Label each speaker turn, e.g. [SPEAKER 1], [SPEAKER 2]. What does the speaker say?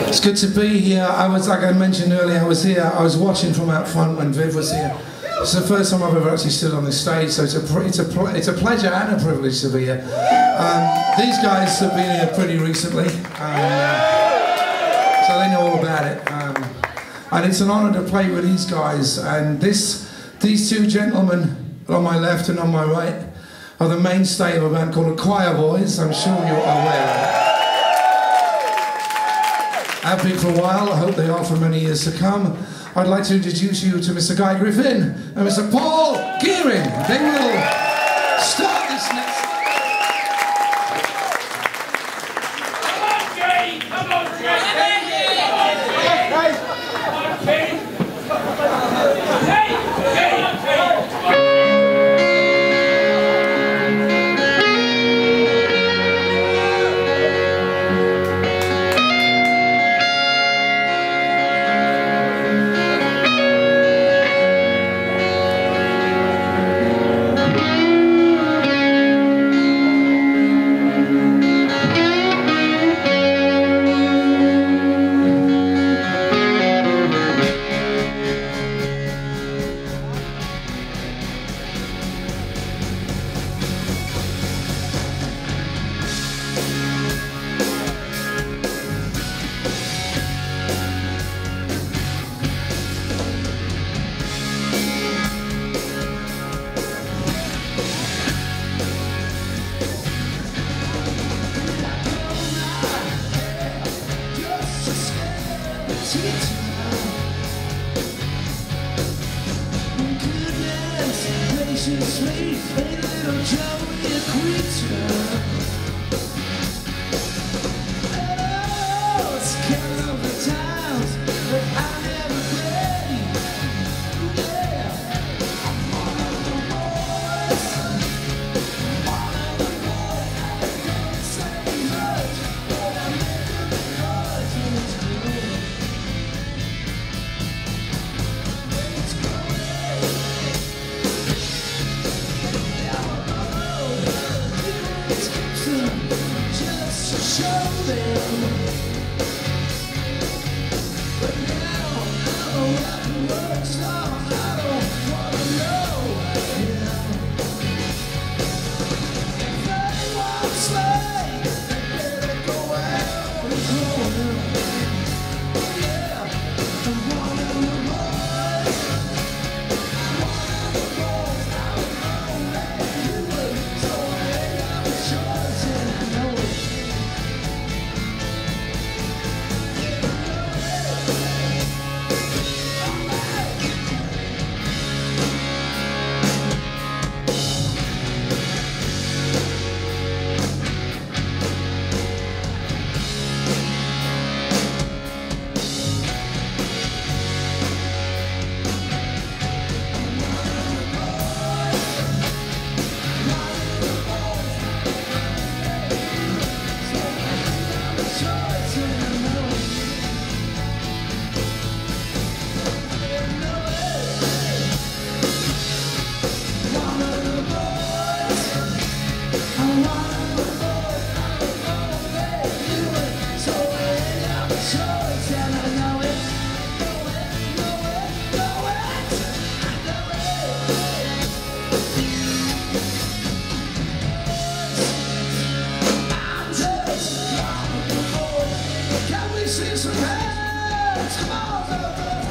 [SPEAKER 1] It's good to be here. Like I mentioned earlier, I was watching from out front when Viv was here. It's the first time I've ever actually stood on this stage, so it's a pleasure and a privilege to be here. These guys have been here pretty recently, so they know all about it. And it's an honour to play with these guys. And these two gentlemen on my left and on my right are the mainstay of a band called the Choir Boys. I'm sure you're aware of it. Have been for a while, I hope they are for many years to come. I'd like to introduce you to Mr. Guy Griffin and Mr. Paul Gearing. They will start this next...
[SPEAKER 2] Come on, Jay! Come on, Jay!
[SPEAKER 3] Can we see some hands? Come on,